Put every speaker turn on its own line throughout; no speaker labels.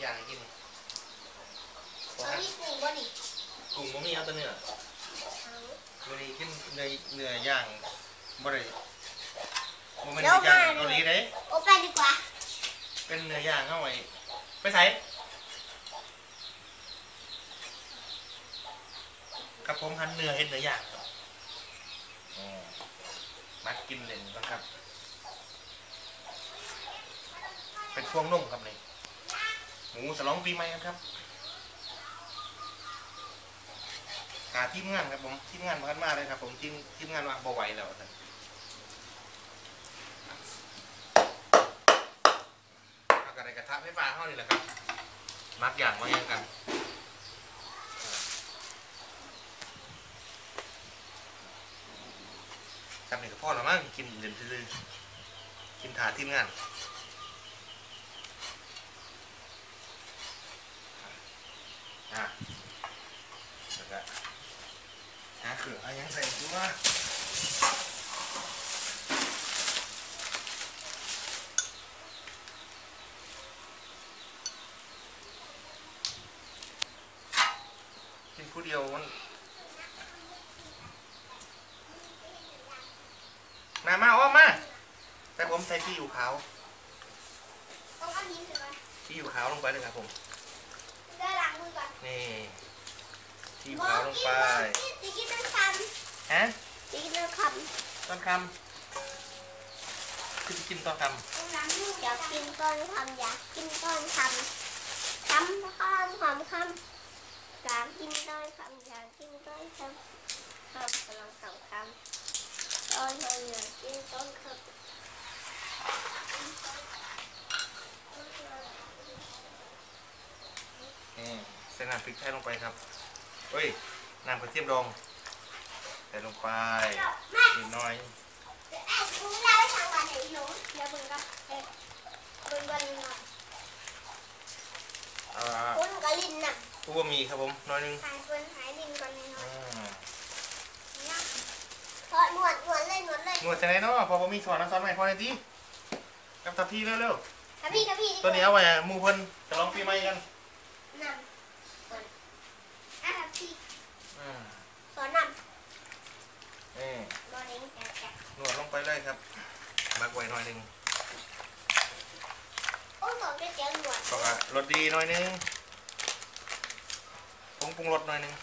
อย่างให้กิน
มีกุ้งบ่นี่
กุ้งบ่มีเอาแต่เนื้อวันนี้กินเนื้อย่างบ่ได้บ่แม่นเนื้อย่างเกาหลีเด้
โอ้ไปดีกว่า
เป็นเนื้อย่างเข้าไว้ไปใส่ครับผมหั่นเนื้อเฮ็ดเนื้อย่างครับมัดกินเล่นกันครับเป็นพวงนุ่มครับนี่หมูสลองปีใหม่ครับหาทีมงานครับผมทีมงานมากันมากเลยครับผมทีมงานว่าบ่ไหวแล้วครับเอากระไรกระทะไฟฟ้าเข้านี่แหละครับมักอย่างมาอย่างกันทำนี่กับพ่อเรามั่งกินเดือดซื่อกินถาทีมงานแล้วก็หาเขือยังใส่ตัวกินผู้เดียวมันมาอ้อมมาแต่ผมใส่ที่อยู่ขาวที่อยู่ขาวลงไปเลยครับผม
ได้ล้างมือก่อน
นี่ที่อยู่ขาวลงไป
จะกินต้นคำ
ฮะ
จะกินต้นค
ำคือกินต้นคำ
อยากกินต้นคำอยากกินต้นคำคำข้ามหอมคำอยากกินต้นคำอยากกินต้นคำคำกำลังคำต้นคำอยากกินต้นคำ
ใส่น้ำพริกไทยลงไปครับเฮ้ยน้ำกระเทียมดองใส่ลงไปนิดหน่อย
คุณเล่าให้ทางการไหนหนูเดี๋ยวบึงกับบึงบอลหน่อยคุณกับลินน่ะ
ผู้บะหมี่ครับผมน้อยนึง
หายคุณหายลินก่อนหน่อยพอหนวดเลย
หนวดจะไหนเนาะพอบะหมี่สอนใหม่พอเลยดิกับทัพพี่เร็ว
ๆทัพพี่
ตัวนี้เอาไว้หมู่เพิ่นจะลองปีใหม่กัน
นำทัพพี่สอนนำ
หนวดลงไปเลยครับมักไว้หน่อยนึง
โอ้สอนได้เจ้าหนวด
ก็รสดีหน่อยนึงปรุงรสหน่อยนึง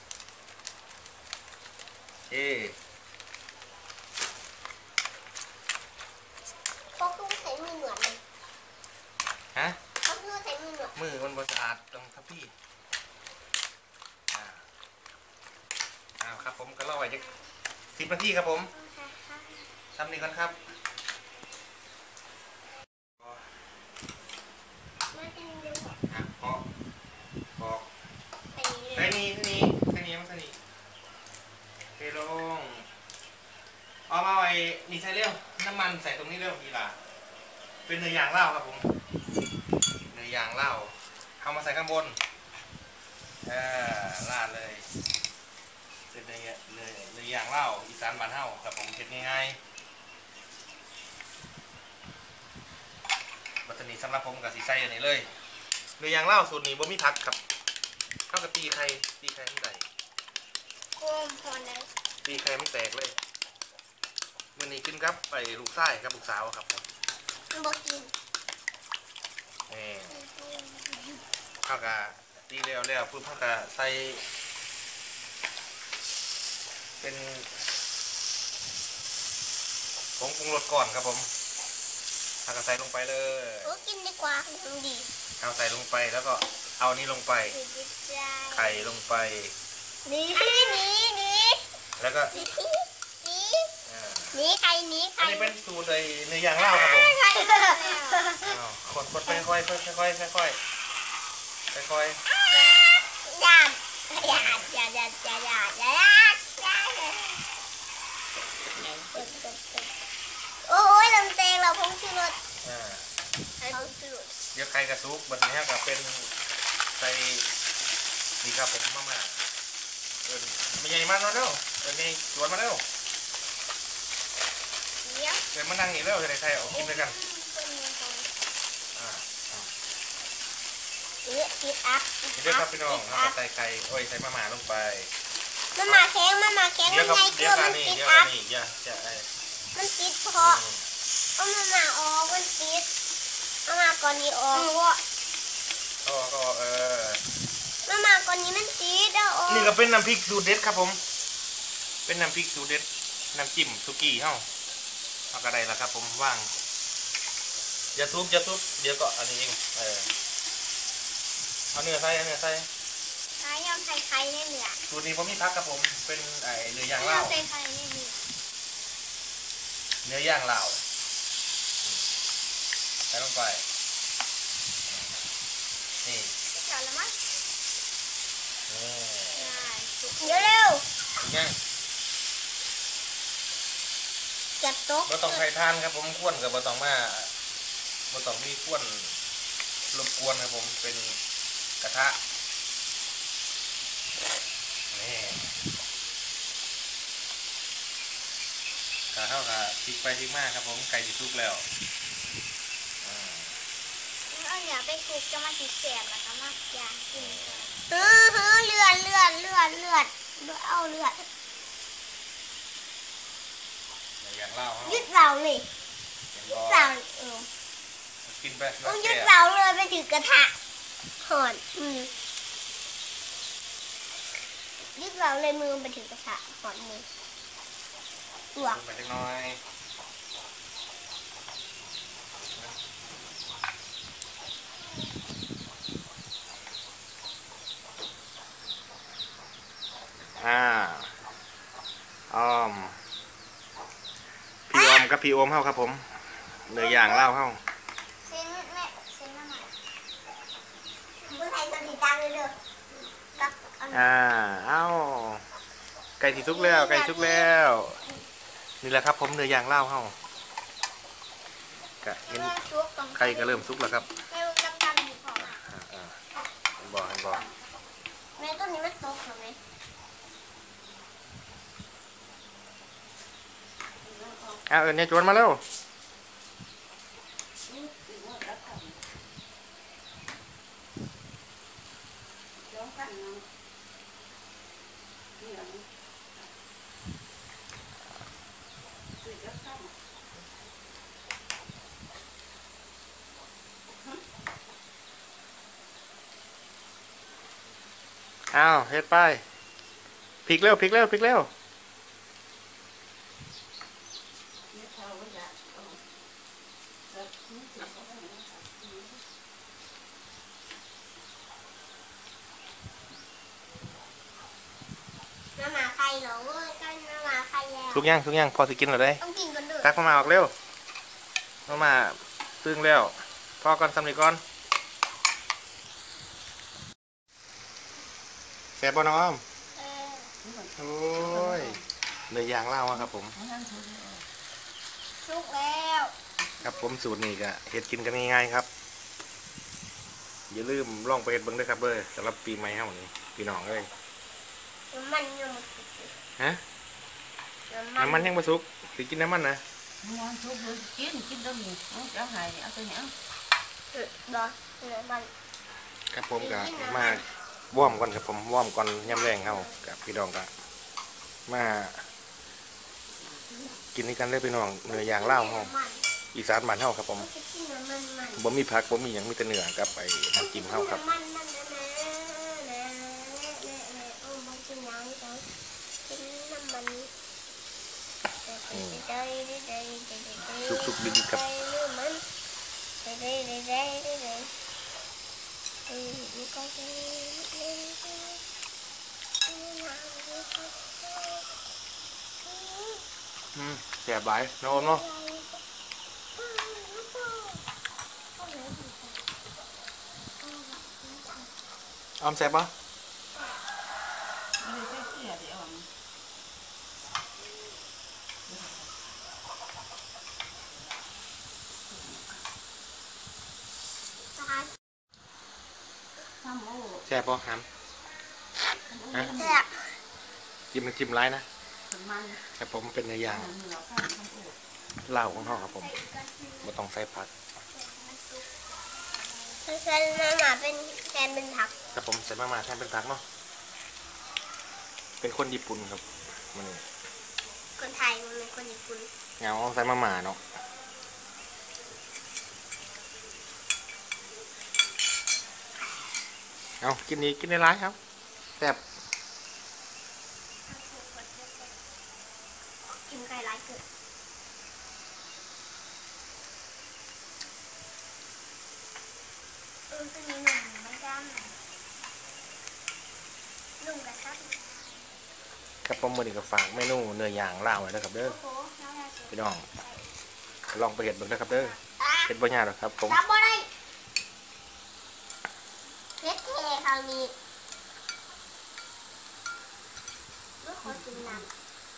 เขาคือใส่มือหนวดเลย
ฮะ
เขาคือใส่มือหนวด
มือมันบริสะอาดตรงทับพี่ครับผมก็เล่าไว้จะ10 นาทีครับผมทำนี่ก่อนครับบอกใส่นี่มันใส่นี่เทลงเอามาไว้นี่ใส่เร็วน้ำมันใส่ตรงนี้เร็วดีล่ะเป็นเนื้อย่างเล่าครับผมเนื้อย่างเล่าเอามาใส่ข้างบนราดเลยเป็นเนื้อย่างเล่าอีสานบ้านเฮาครับผมเผ็ดง่ายๆบัตรนี้สำหรับผมกับสีไส้อันนี้เลยเนื้อย่างเล่าสูตรนี้บ่มีผักครับเท่ากับตีไข่ไม่ได้
โค้งพอเลย
ตีไข่ไม่แตกเลยมื่อนี้กินครับไปลูกไส้กับลูกสาวครับผม
บอกกิน
ข้าวกะตีเร็วๆปุ๊บข้าวกะใส่เป็นผงปรุงรสก่อนครับผมข้าวกะใส่ลงไปเลย
โอ้กินดีกว่าทำดี
ข้าวใส่ลงไปแล้วก็เอานี้ลงไปไข่ลงไป
นี่
แล้วก็
นี่ไข่
อันนี้เป็นสูตรในอย่างเล่าครับผมคนไปค่อยอย่า
โอ้ยลำเตงเราพงชูรส
เดี๋ยวไข่กระซุกแบบนี้กับเป็นใส่ดีครับผมมากไม่ใหญ่มากเร็วนี่สวนมาเร็วเดี๋ยวมานั่งนี่เร็วจะได้ใส่ออกกินด้วยกัน
ติดอัพ
เดี๋ยวครับพี่น้องเราใส่ไก่โอ้ยใส่มะม่าลงไป
มาม่าแข็งมันไง
เดี๋ยว
เกลื
ค
อ
รับ
มัน
เดี๋ยวกัน
ติ
นี่
ด
เดี๋ยว
อั
กัน
พ
นี่อย่าไอ้
มันติดเพราะเอามาม่าออกมันติดมาม่าก่อนนี้ออก
ก็
มาม่าก่อนนี้มันติดเอาออก
นี่ก็เป็นน้ำพริกสูตรเด็ดครับผมเป็นน้ำพริกสูตรเด็ดน้ำจิ้มสุกี้เฮ้าเอากระไดแล้วครับผมว่างอย่าทุบเดี๋ยวก็อันนี้เองเอาเนื้อใส่
ใส่ยำใส่ไข่ในเนื้อ
สูตรนี้ผมมีพักครับผมเป็นเนื้อย่างลาว
ใส่ไข่ในเนื้อ
เนื้อย่างลาวใส่ลงไปนี่
เดี๋ยวละมั้งเร็ว
ย่าง
เก็บโต๊ะ
บ่ต้องไข่ทานครับผมควนกับบ่ต้องมีควนรบกวนครับผมเป็นกระทะนี่กระเท่ากับพลิกไปพลิกมาครับผมไก่สิสุกแล้ว
เอาอย่าไปคลุกจะมาสีแสบนะคะมากอยากกินเลือดเอาเลือด
อย่างเล่า
ยึดเราเลยเรา
กินไป
ต้องยึดเราเลยไปถือกระทะหอนยึดเราเลยมือไปถือกระทะหอนมือตัว
ไปเล็กน้อยอ้อมพี่อมกับพี่โอมเข้าครับผมเนื้อย่างเล่าเข้า
เส้นเนี่ยเส้นอะไรเมื่อไหร่จะติดตามเลยเด้อ
เอ้าไก่ที่สุกแล้วนี่แหละครับผมเนื้อย่างเล่าเข้ากะเห็นไก่ก็เริ่มสุกแล้วครับบอก
แม่ต้นนี้มันโตกไหม
เนี่ยจวนมาแล้วเฮ็ดไปพลิกเร็ว
น้ำมาไข่เหรอเว้ยกันน้ำมาไข่แล้ว
ทุกอย่างพอสิกินหรือได้
ต้องกินกันด้วย
ตักมาออกเร็วมาตึงแล้วพอก่อนสำลีก่อนแซ่บบ่น้องโอ้ยเนื้อย่างเล่าครับผม
สุกแล้ว
ครับผมสูตรนี้ก็เฮ็ดกินกันง่ายๆครับอย่าลืมลองไปเฮ็ดเบิ่งด้วยครับสำหรับปีใหม่เฮานี่พี่น้องเอ้ย
น้ำมันยังไม่สุก
ฮะน้ำมันยังบ่สุกสิกินน้ำมันนะ
ngon số bữa chín đâu nhỉ nó cháu hài thì ăn tôi nhá
ดอกน้ำมัน
ครับผมก็มาว่อมก่อนครับผมว่อมก่อนย่ำแรงเฮากับพี่น้องก็มากินนี่กันเลยพี่น้องเนื้อย่างเล่าเฮาอีสานบ้านเฮาครับผมบ่มีผักบ่มีหยังมีแต่เนื้อกับไอ้น้ำจิ้มเฮาครับสุกๆดีๆครับแซ่บหลายเนาะเนาะออมแซ่บปะ
Đưa cái kia để ổn
แซ่บปะครับฮะจิ้มไรนะ
มัน
ครับผมเป็นเนื้อย่าง
เหลือข้าวทำโอด
เหล้าของเขาครับผมไม่ต้องใส่ผัก
ใส่มาม่าเป็นแทนเป็นผัก
กับผมใส่มาม่าแทนเป็นผักเนาะเป็นคนญี่ปุ่นครับมัน
คนไทยมันเป็นคนญี่ปุ่น
เงาใส่มาม่าเนาะเอากินนี้กินในร้านครับแบบ
กินไก่ร้ายเกิดตัวนี้หนุ่มไม่ดำหนุ่มกระซับ
กับผมมือนี้ก็ฝากเมนูเนื้อย่างลาวไว้นะครับเด้อ
โอ้โหน้องยาสูบ
พี่น้องลองไปเห็ดเบิ่งนะครับเด้อเห็ดบ่ยากหรอกครับผม
รับบ่ได้เพชรเทเขามีลูกขอกินน้ำ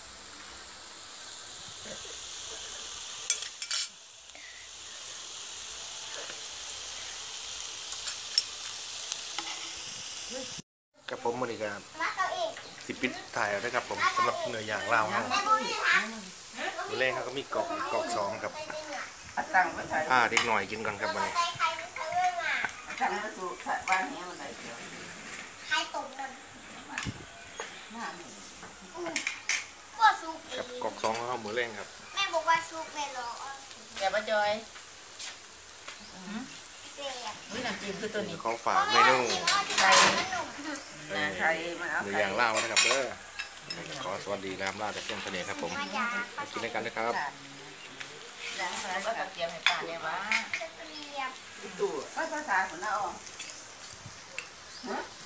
กับผมมือนี้ก็
มาเก้าอี้
สิปิดถ่ายแล้วนะครับผมสำหรับเนื้อย่างลาวเฮา
แม่บุ้ยค่ะ
มื้อแรกเขาก็มีกอกสองกับ
เอาตังค์ไปใส่
ผ้าเด็กหน่อยกินก่อนครับวันนี้
ใครไม่เคยเรื่องอ่ะ
เอาตังค์ไปสู่บ้านนี้มันไหนเดียว
ใครตกนั่น
มาหนึ่ง
ก็ซุกเอ
กับ
ง
กอกสองเขามื้อแรกครับ
แม่บอกว่าซุกแม่รอ
อย่ามาจอย
เสีย
วิน้ำจิ้มคือตัวนี้
เขาฝากเมนู
ไก่หนุ่ม
นะใครมาเอา
เนื้อ
ไข่
ย่างลาวนะครับเด้อขอสวัสดีครับลาแต่เพียงเท่านี้ครับผม
มายา
ไปกินด้วยกันนะครับ
แล้วก็ตะเกียบให้ป้าเนี่ยว่า
จะเปรียบ
ตู้ภาษาคนละอ๋อฮะ